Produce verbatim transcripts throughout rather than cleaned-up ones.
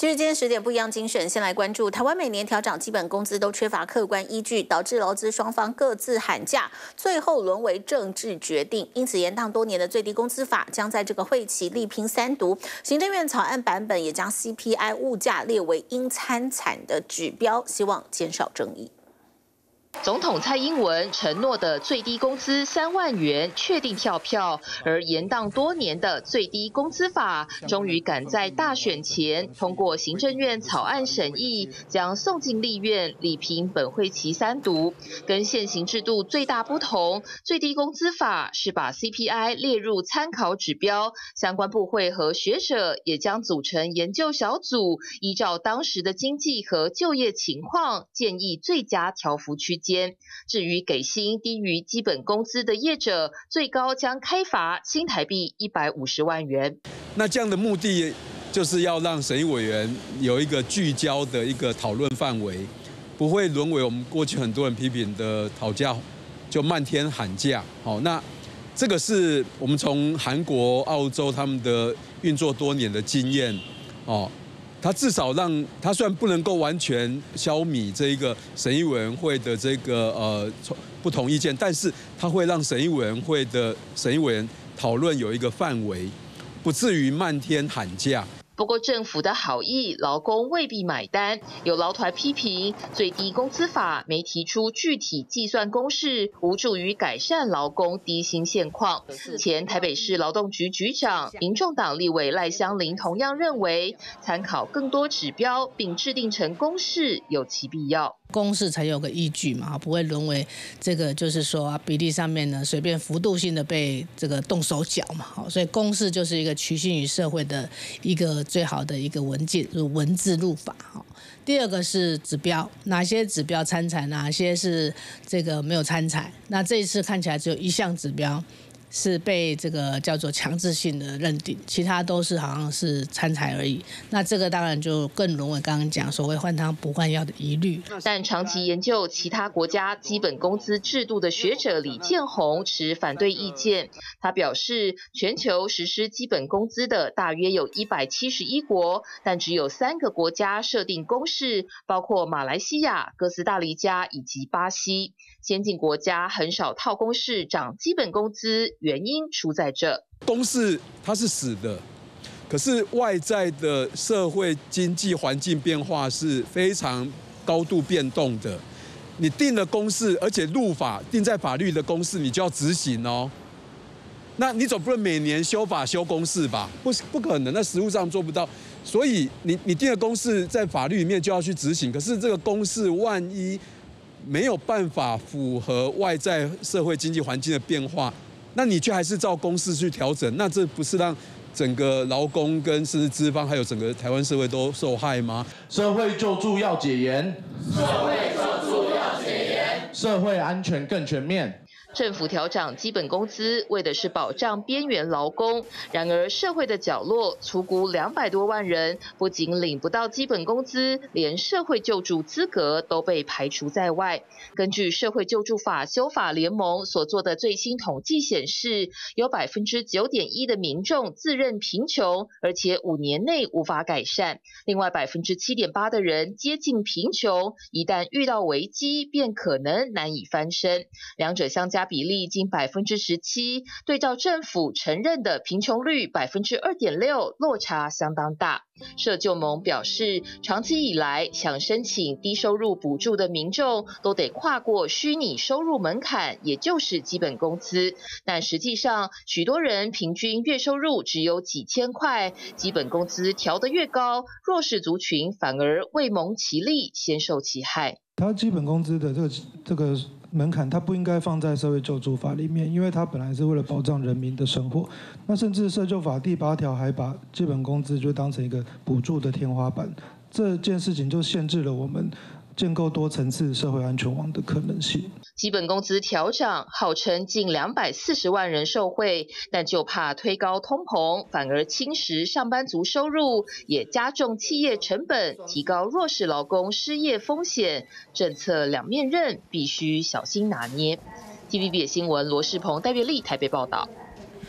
继续今天十点不一样精选，先来关注台湾每年调涨基本工资都缺乏客观依据，导致劳资双方各自喊价，最后沦为政治决定。因此，延宕多年的最低工资法将在这个会期力拼三读。行政院草案版本也将 C P I 物价列为应参产的指标，希望减少争议。 总统蔡英文承诺的最低工资三万元确定跳票，而延宕多年的最低工资法终于赶在大选前通过行政院草案审议，将送进立院力拼本会期三读。跟现行制度最大不同，最低工资法是把 C P I 列入参考指标，相关部会和学者也将组成研究小组，依照当时的经济和就业情况，建议最佳调幅区间。 至于给薪低于基本工资的业者，最高将开罚新台币一百五十万元。 那这样的目的就是要让审议委员有一个聚焦的一个讨论范围，不会沦为我们过去很多人批评的讨价就漫天喊价。好，那这个是我们从韩国、澳洲他们的运作多年的经验哦。 他至少让他虽然不能够完全消弭这一个审议委员会的这个呃不同意见，但是他会让审议委员会的审议委员讨论有一个范围，不至于漫天喊价。 不过，政府的好意，劳工未必买单。有劳团批评最低工资法没提出具体计算公式，无助于改善劳工低薪现况。前台北市劳动局局长、民众党立委赖香伶同样认为，参考更多指标并制定成公式有其必要。 公式才有个依据嘛，不会沦为这个就是说、啊、比例上面呢随便幅度性的被这个动手脚嘛，好，所以公式就是一个趋近于社会的一个最好的一个文件，就是文字入法。第二个是指标，哪些指标参采，哪些是这个没有参采。那这一次看起来只有一项指标。 是被这个叫做强制性的认定，其他都是好像是参采而已。那这个当然就更沦为刚刚讲所谓换汤不换药的疑虑。 但长期研究其他国家基本工资制度的学者李建宏持反对意见。他表示，全球实施基本工资的大约有一百七十一国，但只有三个国家设定公式，包括马来西亚、哥斯达黎加以及巴西。先进国家很少套公式涨基本工资。 原因出在这， 公式它是死的，可是外在的社会经济环境变化是非常高度变动的。你定了公式，而且入法定在法律的公式，你就要执行哦。那你总不能每年修法修公式吧？不，不可能，那实务上做不到。所以你你定了公式，在法律里面就要去执行。可是这个公式万一没有办法符合外在社会经济环境的变化， 那你却还是照公式去调整，那这不是让整个劳工跟甚至资方还有整个台湾社会都受害吗？ 社会救助要解严， 社会救助要解严， 社会安全更全面。 政府调涨基本工资，为的是保障边缘劳工。然而，社会的角落，粗估两百多万人，不仅领不到基本工资，连社会救助资格都被排除在外。根据社会救助法修法联盟所做的最新统计显示，有百分之九点一的民众自认贫穷，而且五年内无法改善。另外，百分之七点八的人接近贫穷，一旦遇到危机，便可能难以翻身。两者相加 比例近百分之十七，对照政府承认的贫穷率百分之二点六，落差相当大。社救盟表示，长期以来想申请低收入补助的民众都得跨过虚拟收入门槛，也就是基本工资。但实际上，许多人平均月收入只有几千块，基本工资调得越高，弱势族群反而未蒙其利，先受其害。 他基本工资的这个这个 门槛它不应该放在社会救助法里面，因为它本来是为了保障人民的生活。那甚至社救法第八条还把基本工资就当成一个补助的天花板，这件事情就限制了我们建构多层次社会安全网的可能性。 基本工资调涨，号称近两百四十万人受惠，但就怕推高通膨，反而侵蚀上班族收入，也加重企业成本，提高弱势劳工失业风险。政策两面刃，必须小心拿捏。T V B 新闻罗世鹏、戴月丽台北报道。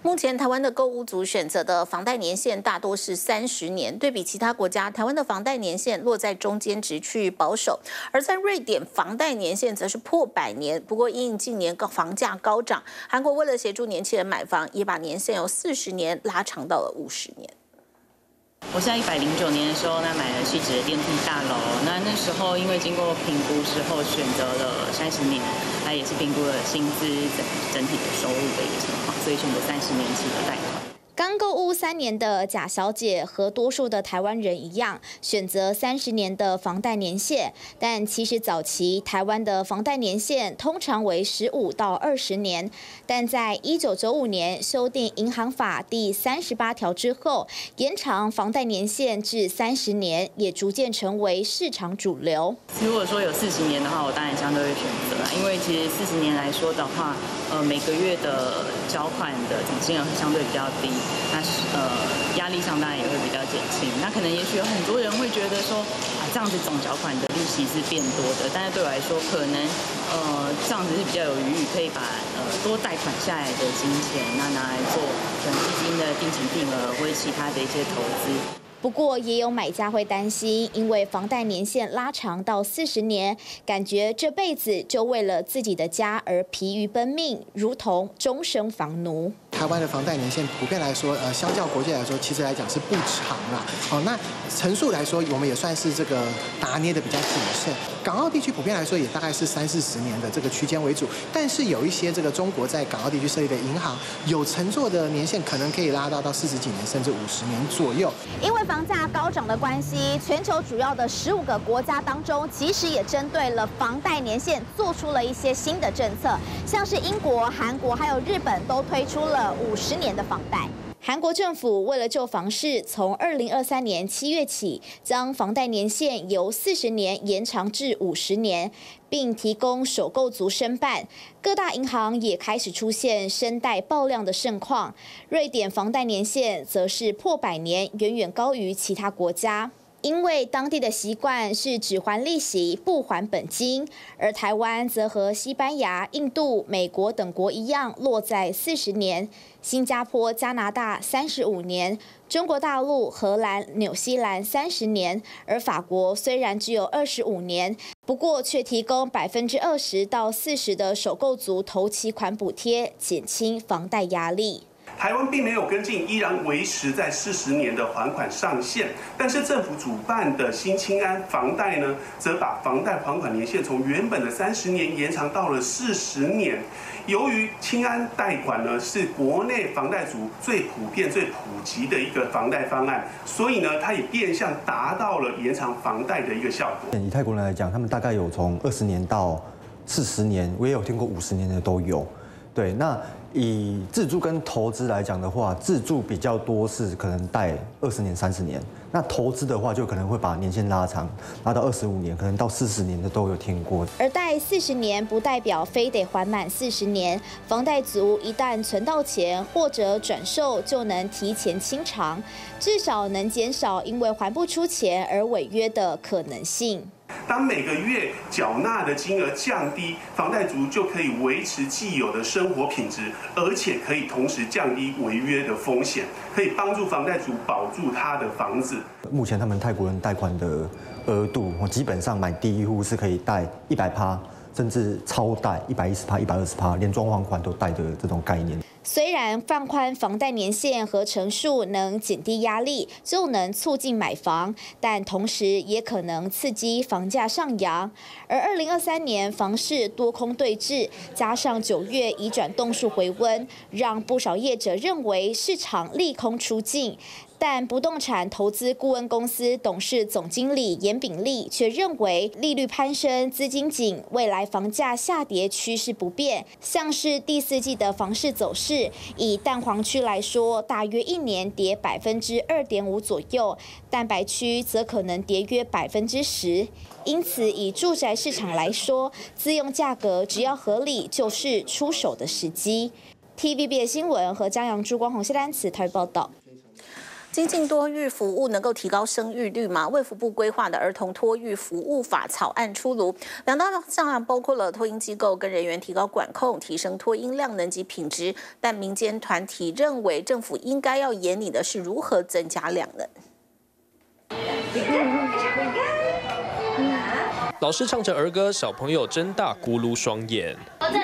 目前台湾的购屋族选择的房贷年限大多是三十年，对比其他国家，台湾的房贷年限落在中间值，趋于保守。而在瑞典，房贷年限则是破百年。不过，因应近年高房价高涨，韩国为了协助年轻人买房，也把年限由四十年拉长到了五十年。 我是在一百零九年的时候，那买了汐止的电梯大楼。那那时候因为经过评估之后，选择了三十年，那也是评估了薪资整整体的收入的一个情况，所以选择三十年期的贷款。 刚购屋三年的贾小姐和多数的台湾人一样，选择三十年的房贷年限。但其实早期台湾的房贷年限通常为十五到二十年，但在一九九五年修订银行法第三十八条之后，延长房贷年限至三十年，也逐渐成为市场主流。 如果说有四十年的话，我当然相对会选择啦，因为其实四十年来说的话，呃，每个月的缴款的总金额相对比较低。 那呃压力上当然也会比较减轻。那可能也许有很多人会觉得说啊这样子总缴款的利息是变多的，但是对我来说可能呃这样子是比较有余裕，可以把呃多贷款下来的金钱那拿来做可能基金的定期定额或者其他的一些投资。 不过，也有买家会担心，因为房贷年限拉长到四十年，感觉这辈子就为了自己的家而疲于奔命，如同终生房奴。 台湾的房贷年限普遍来说，呃，相较国际来说，其实来讲是不长啦。哦，那层数来说，我们也算是这个拿捏的比较谨慎。港澳地区普遍来说，也大概是三四十年的这个区间为主，但是有一些这个中国在港澳地区设立的银行，有乘坐的年限可能可以拉到到四十几年，甚至五十年左右。 因为房价高涨的关系，全球主要的十五个国家当中，其实也针对了房贷年限做出了一些新的政策，像是英国、韩国还有日本都推出了五十年的房贷。 韩国政府为了救房市，从二零二三年七月起，将房贷年限由四十年延长至五十年，并提供首购族申办。各大银行也开始出现申贷爆量的盛况。瑞典房贷年限则是破百年，远远高于其他国家。 因为当地的习惯是只还利息不还本金，而台湾则和西班牙、印度、美国等国一样，落在四十年；新加坡、加拿大三十五年；中国大陆、荷兰、纽西兰三十年，而法国虽然只有二十五年，不过却提供百分之二十到四十的首购族头期款补贴，减轻房贷压力。 台湾并没有跟进，依然维持在四十年的还款上限。但是政府主办的新青安房贷呢，则把房贷还款年限从原本的三十年延长到了四十年。由于青安贷款呢是国内房贷族最普遍、最普及的一个房贷方案，所以呢，它也变相达到了延长房贷的一个效果。 以泰国人来讲，他们大概有从二十年到四十年，我也有听过五十年的都有。对，那。 以自住跟投资来讲的话，自住比较多是可能贷二十年、三十年，那投资的话就可能会把年限拉长，拉到二十五年，可能到四十年的都有听过。 而贷四十年不代表非得还满四十年，房贷族一旦存到钱或者转售，就能提前清偿，至少能减少因为还不出钱而违约的可能性。 当每个月缴纳的金额降低，房贷族就可以维持既有的生活品质，而且可以同时降低违约的风险，可以帮助房贷族保住他的房子。 目前他们泰国人贷款的额度，我基本上买第一户是可以贷一百趴，甚至超贷一百一十趴、一百二十趴，连装潢款都贷的这种概念。 虽然放宽房贷年限和成数能减低压力，就能促进买房，但同时也可能刺激房价上扬。而二零二三年房市多空对峙，加上九月移转栋数回温，让不少业者认为市场利空出尽。 但不动产投资顾问公司董事总经理严炳立却认为，利率攀升、资金紧，未来房价下跌趋势不变。像是第四季的房市走势，以蛋黄区来说，大约一年跌百分之二点五左右；蛋白区则可能跌约百分之十。因此，以住宅市场来说，自用价格只要合理，就是出手的时机。T V B 的新闻和张扬、朱光宏、谢丹慈台报道。 精进多育服务能够提高生育率吗？卫福部规划的儿童托育服务法草案出炉，两大项包括了托婴机构跟人员提高管控，提升托婴量能及品质。但民间团体认为，政府应该要研拟的是如何增加量能。 老师唱着儿歌，小朋友睁大咕噜双眼。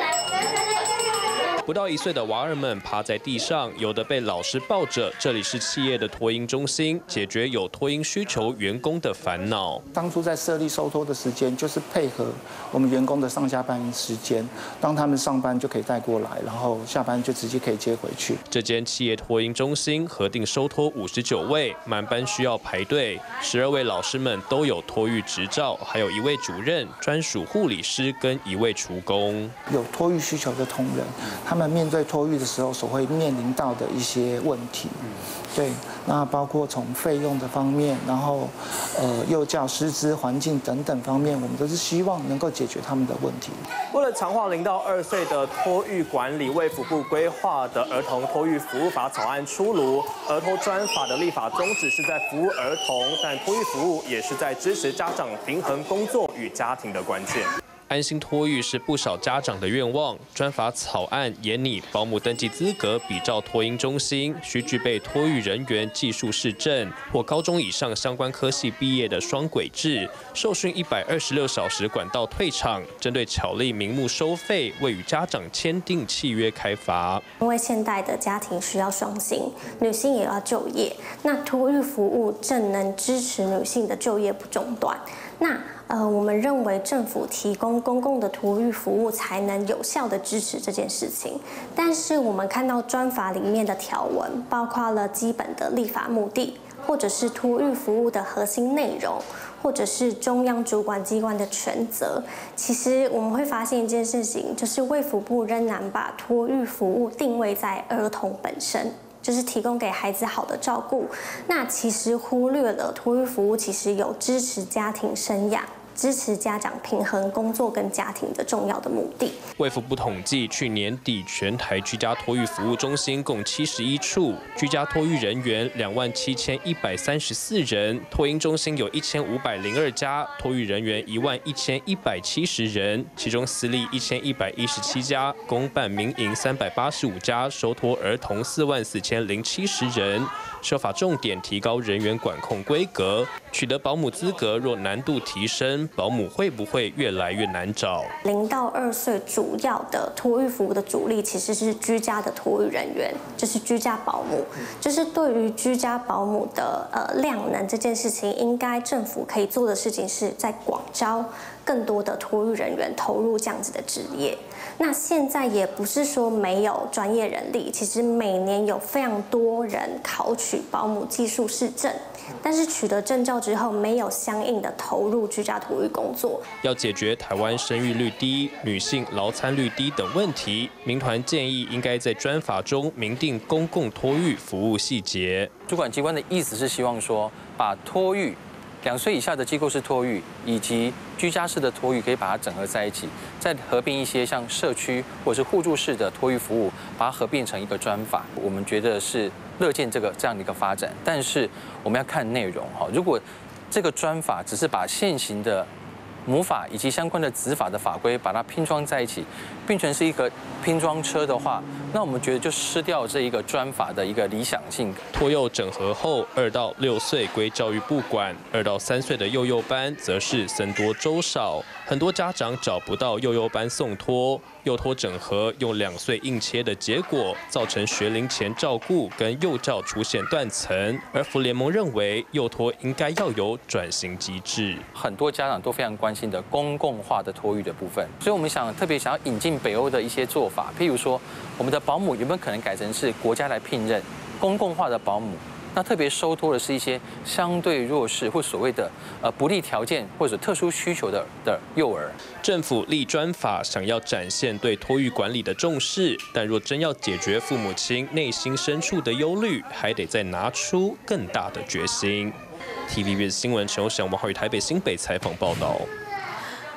不到一岁的娃儿们趴在地上，有的被老师抱着。这里是企业的托婴中心，解决有托婴需求员工的烦恼。 当初在设立收托的时间，就是配合我们员工的上下班时间，当他们上班就可以带过来，然后下班就直接可以接回去。 这间企业托婴中心核定收托五十九位，满班需要排队。十二位老师们都有托育执照，还有一位主任、专属护理师跟一位厨工。 有托育需求的同仁，他们面对托育的时候所会面临到的一些问题，对，那包括从费用的方面，然后呃幼教师资、环境等等方面，我们都是希望能够解决他们的问题。 为了强化零到二岁的托育管理，卫福部规划的儿童托育服务法草案出炉。儿托专法的立法宗旨是在服务儿童，但托育服务也是在支持家长平衡工作与家庭的关键。 安心托育是不少家长的愿望。专法草案研拟保姆登记资格，比照托婴中心，需具备托育人员技术士证或高中以上相关科系毕业的双轨制，受训一百二十六小时管道退场，针对巧立名目收费，未与家长签订契约开罚。 因为现代的家庭需要双薪，女性也要就业，那托育服务正能支持女性的就业不中断。那呃，我们认为政府提供公共的托育服务才能有效的支持这件事情。但是我们看到专法里面的条文，包括了基本的立法目的，或者是托育服务的核心内容，或者是中央主管机关的权责。其实我们会发现一件事情，就是卫福部仍然把托育服务定位在儿童本身。就是提供给孩子好的照顾，那其实忽略了托育服务其实有支持家庭生养、支持家长平衡工作跟家庭的重要的目的。 卫福部统计，去年底全台居家托育服务中心共七十一处，居家托育人员两万七千一百三十四人，托婴中心有一千五百零二家，托育人员一万一千一百七十人，其中私立一千一百一十七家，公办民营三百八十五家，收托儿童四万四千零七十人。修法重点提高人员管控规格，取得保姆资格若难度提升，保姆会不会越来越难找？ 零到二岁主要的托育服务的主力其实是居家的托育人员，就是居家保姆。就是对于居家保姆的呃量能这件事情，应该政府可以做的事情是在广招更多的托育人员投入这样子的职业。那现在也不是说没有专业人力，其实每年有非常多人考取保姆技术士证，但是取得证照之后没有相应的投入居家托育工作。 要解决台湾生育率低、女性劳参率低等问题，民团建议应该在专法中明定公共托育服务细节。 主管机关的意思是希望说，把托育两岁以下的机构式托育以及居家式的托育可以把它整合在一起，再合并一些像社区或者是互助式的托育服务，把它合并成一个专法。我们觉得是乐见这个这样的一个发展，但是我们要看内容哈。如果这个专法只是把现行的母法以及相关的子法的法规把它拼装在一起，变成是一个拼装车的话，那我们觉得就失掉这一个专法的一个理想性。 托幼整合后，二到六岁归教育部管，二到三岁的幼幼班则是僧多粥少，很多家长找不到幼幼班送托。幼托整合用两岁硬切的结果，造成学龄前照顾跟幼教出现断层。而福联盟认为，幼托应该要有转型机制。 很多家长都非常关心的公共化的托育的部分，所以我们想特别想要引进北欧的一些做法，譬如说，我们的保姆有没有可能改成是国家来聘任公共化的保姆？那特别收托的是一些相对弱势或所谓的呃不利条件或者特殊需求的的幼儿。 政府立专法，想要展现对托育管理的重视，但若真要解决父母亲内心深处的忧虑，还得再拿出更大的决心。T V B S 新闻陈友祥、王浩宇台北新北采访报道。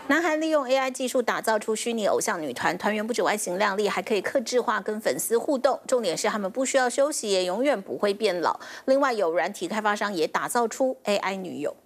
南韩利用 A I 技术打造出虚拟偶像女团，团员不止外形靓丽，还可以客制化跟粉丝互动。重点是他们不需要休息，也永远不会变老。另外，有软体开发商也打造出 A I 女友。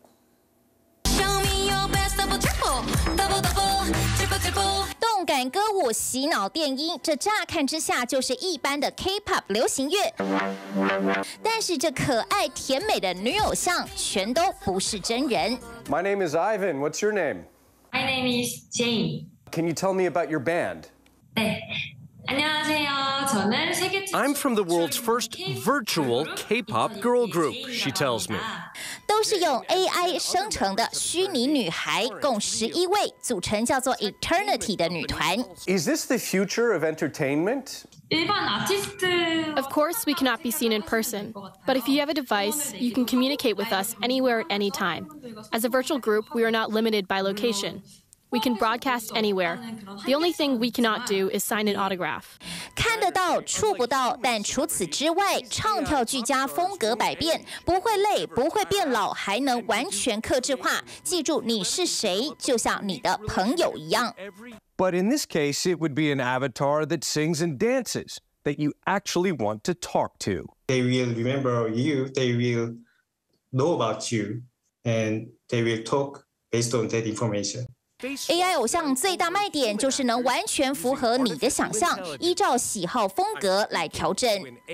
动感歌舞、洗脑电音，这乍看之下就是一般的 K-pop 流行乐。但是这可爱甜美的女偶像，全都不是真人。 My name is Ivan. What's your name? My name is Jane. Can you tell me about your band? 네. 안녕하세요. 저는 세계 I'm from the world's first virtual K-pop girl group, she tells me. 都是用 A I 生成的虚拟女孩，共十一位，组成叫做 Eternity 的女团。 Is this the future of entertainment? Of course, we cannot be seen in person, but if you have a device, you can communicate with us anywhere at any time. As a virtual group, we are not limited by location. We can broadcast anywhere. The only thing we cannot do is sign an autograph. 看得到，触不到，但除此之外，唱跳俱佳，风格百变，不会累，不会变老，还能完全客制化。记住你是谁，就像你的朋友一样。 But in this case, it would be an avatar that sings and dances, that you actually want to talk to. They will remember you, they will know about you, and they will talk based on that information. A I 偶像最大卖点就是能完全符合你的想象，依照喜好风格来调整，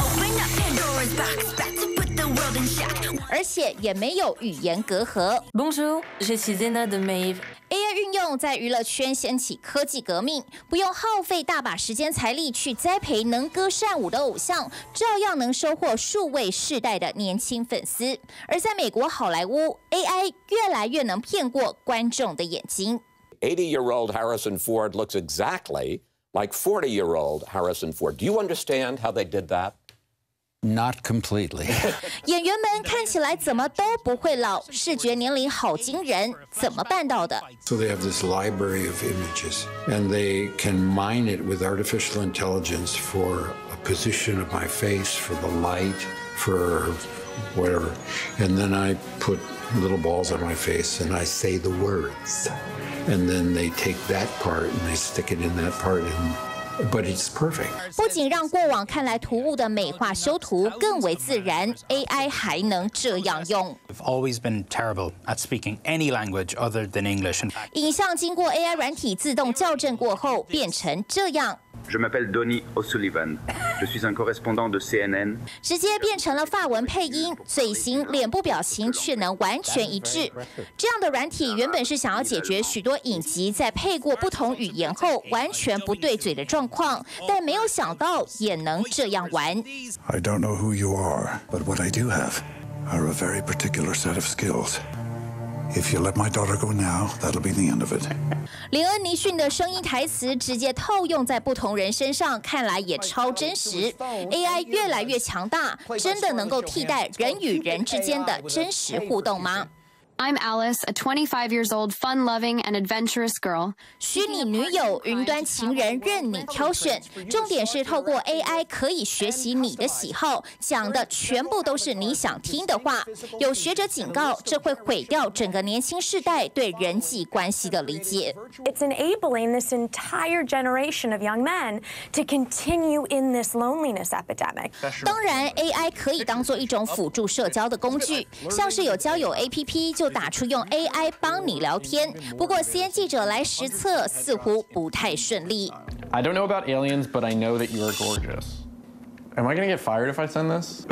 而且也没有语言隔阂。 Bonjour, je suis Zena de Maeve. A I 运用在娱乐圈掀起科技革命，不用耗费大把时间财力去栽培能歌善舞的偶像，照样能收获数位世代的年轻粉丝。而在美国好莱坞 ，A I 越来越能骗过观众的眼睛。 eighty-year-old Harrison Ford looks exactly like forty-year-old Harrison Ford. Do you understand how they did that? Not completely. 演员们看起来怎么都不会老，视觉年龄好惊人，怎么办到的？ So they have this library of images, and they can mine it with artificial intelligence for a position of my face, for the light, for whatever. And then I put little balls on my face, and I say the words. And then they take that part and they stick it in that part, and, but it's perfect. 不仅让过往看来突兀的美化修图更为自然 ，A I 还能这样用。 We've always been terrible at speaking any language other than English. 影像经过 A I 软体自动校正过后，变成这样。 Je m'appelle Donny O'Sullivan. Je suis un correspondant de C N N. 直接变成了法文配音，嘴型、脸部表情却能完全一致。这样的软体原本是想要解决许多影集在配过不同语言后完全不对嘴的状况，但没有想到也能这样玩。 I don't know who you are, but what I do have are a very particular set of skills. If you let my daughter go now, that'll be the end of it. 林恩尼逊的声音台词直接套用在不同人身上，看来也超真实。A I 越来越强大，真的能够替代人与人之间的真实互动吗？ I'm Alice, a twenty-five years old, fun-loving and adventurous girl. 虚拟女友、云端情人任你挑选，重点是透过 A I 可以学习你的喜好，讲的全部都是你想听的话。有学者警告，这会毁掉整个年轻世代对人际关系的理解。 It's enabling this entire generation of young men to continue in this loneliness epidemic. 当然 ，A I 可以当做一种辅助社交的工具，像是有交友 A P P 就 就打出用 A I 帮你聊天，不过 C N 记者来实测，似乎不太顺利。 I don't know about aliens, but I know that you are gorgeous. Am I gonna get fired if I send this?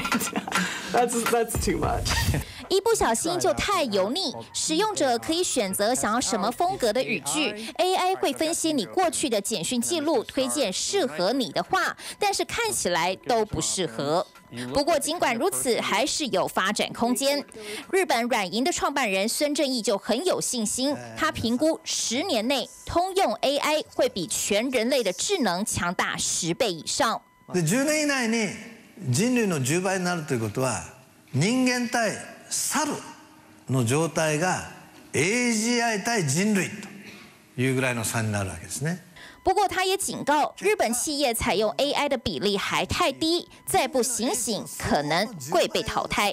That's that's too much. 一不小心就太油腻，使用者可以选择想要什么风格的语句 ，A I 会分析你过去的简讯记录，推荐适合你的话，但是看起来都不适合。 不过，尽管如此，还是有发展空间。日本软银的创办人孙正义就很有信心，他评估十年内通用 A I 会比全人类的智能强大十倍以上。 でじゅうねん以内に人類のじゅうばいになるということは、人間対猿の状態が A G I 対人類というぐらいの差になるわけですね。 不过，他也警告，日本企业采用 A I 的比例还太低，再不醒醒，可能会被淘汰。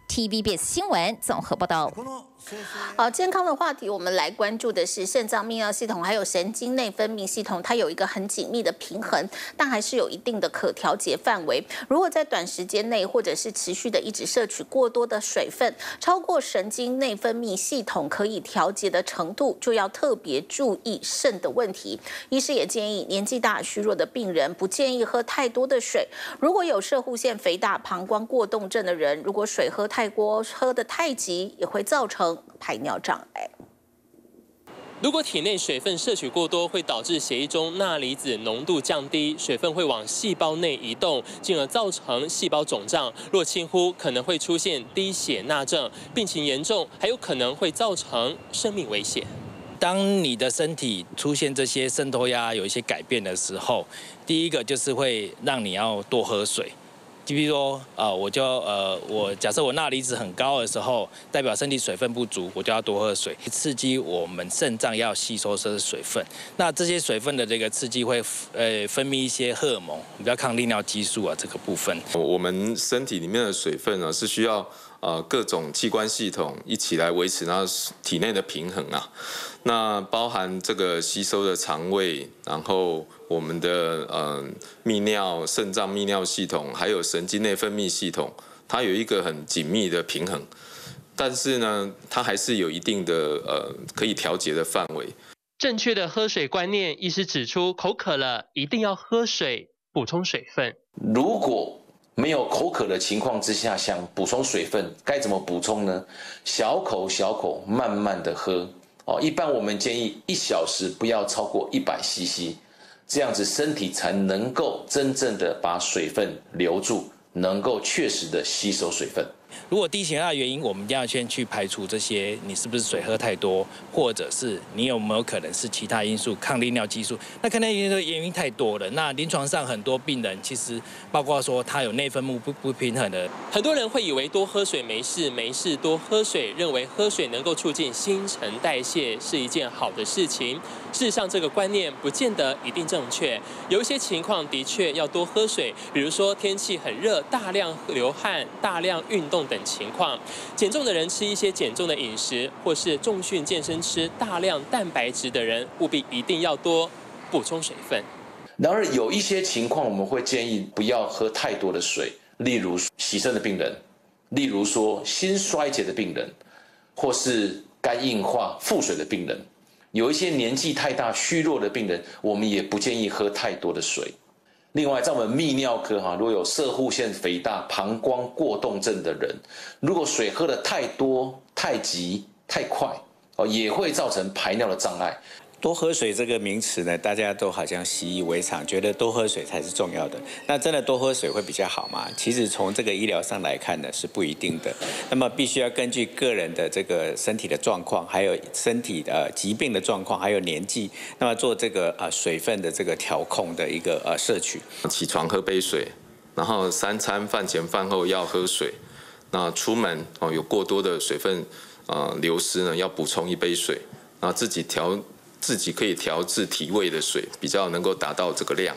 T V B S 新闻综合报道。 好，健康的话题，我们来关注的是肾脏泌尿系统还有神经内分泌系统，它有一个很紧密的平衡，但还是有一定的可调节范围。如果在短时间内或者是持续的一直摄取过多的水分，超过神经内分泌系统可以调节的程度，就要特别注意肾的问题。医师也建议年纪大、虚弱的病人不建议喝太多的水。如果有摄护腺肥大、膀胱过动症的人，如果水喝太多、喝得太急，也会造成排尿障碍。 如果体内水分摄取过多，会导致血液中钠离子浓度降低，水分会往细胞内移动，进而造成细胞肿胀。若轻忽，可能会出现低血钠症，病情严重，还有可能会造成生命危险。 当你的身体出现这些渗透压有一些改变的时候，第一个就是会让你要多喝水。就比如说，呃，我就呃，我假设我钠离子很高的时候，代表身体水分不足，我就要多喝水，刺激我们肾脏要吸收这些水分。那这些水分的这个刺激会呃分泌一些荷尔蒙，比较抗利尿激素啊这个部分。 我们身体里面的水分呢，是需要呃各种器官系统一起来维持它体内的平衡啊。那包含这个吸收的肠胃，然后我们的呃泌尿、肾脏泌尿系统，还有神经内分泌系统，它有一个很紧密的平衡。但是呢，它还是有一定的呃可以调节的范围。 正确的喝水观念，医师指出，口渴了一定要喝水，补充水分。 如果没有口渴的情况之下，想补充水分，该怎么补充呢？小口小口慢慢的喝。哦，一般我们建议一小时不要超过一百 C C， 这样子身体才能够真正的把水分留住，能够确实的吸收水分。 如果低血压的原因，我们一定要先去排除这些，你是不是水喝太多，或者是你有没有可能是其他因素，抗利尿激素。那抗利尿激素的原因太多了。那临床上很多病人其实包括说他有内分泌不不平衡的， 很多人会以为多喝水没事，没事多喝水，认为喝水能够促进新陈代谢是一件好的事情。事实上，这个观念不见得一定正确。有一些情况的确要多喝水，比如说天气很热，大量流汗、大量运动等情况。减重的人吃一些减重的饮食，或是重训健身吃大量蛋白质的人，务必一定要多补充水分。 然而有一些情况，我们会建议不要喝太多的水，例如洗肾的病人，例如说心衰竭的病人，或是肝硬化腹水的病人。有一些年纪太大、虚弱的病人，我们也不建议喝太多的水。另外，在我们泌尿科哈，如果有攝護腺肥大、膀胱过动症的人，如果水喝得太多、太急、太快，哦，也会造成排尿的障碍。 多喝水这个名词呢，大家都好像习以为常，觉得多喝水才是重要的。那真的多喝水会比较好吗？其实从这个医疗上来看呢，是不一定的。那么必须要根据个人的这个身体的状况，还有身体的、呃、疾病的状况，还有年纪，那么做这个呃水分的这个调控的一个呃摄取。 起床喝杯水，然后三餐饭前饭后要喝水。那出门哦有过多的水分呃流失呢，要补充一杯水，然后自己调。自己可以调制体味的水，比较能够达到这个量。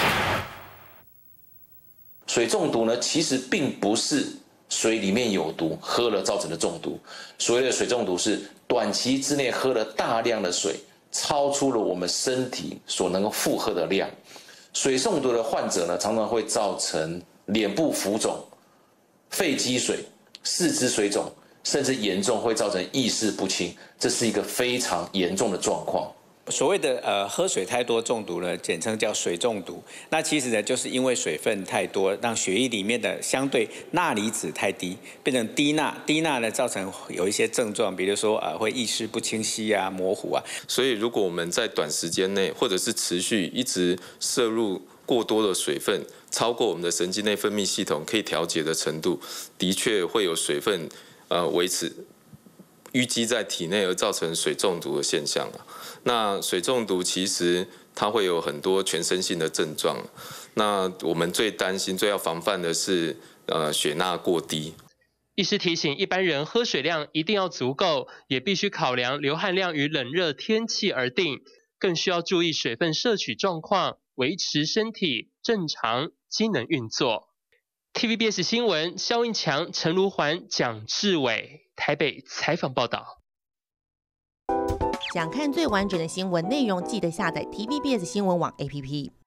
水中毒呢，其实并不是水里面有毒，喝了造成的中毒。所谓的水中毒是短期之内喝了大量的水，超出了我们身体所能够负荷的量。水中毒的患者呢，常常会造成脸部浮肿、肺积水、四肢水肿，甚至严重会造成意识不清，这是一个非常严重的状况。 所谓的呃喝水太多中毒呢，简称叫水中毒。那其实呢，就是因为水分太多，让血液里面的相对钠离子太低，变成低钠。低钠呢，造成有一些症状，比如说呃会意识不清晰啊、模糊啊。 所以如果我们在短时间内，或者是持续一直摄入过多的水分，超过我们的神经内分泌系统可以调节的程度，的确会有水分呃维持淤积在体内，而造成水中毒的现象啊。那水中毒其实它会有很多全身性的症状，那我们最担心、最要防范的是呃血钠过低。 医师提醒一般人喝水量一定要足够，也必须考量流汗量与冷热天气而定，更需要注意水分摄取状况，维持身体正常机能运作。 T V B S 新闻，肖映强、陈如环、蒋志伟台北采访报道。 想看最完整的新闻内容，记得下载 T V B S 新闻网 A P P。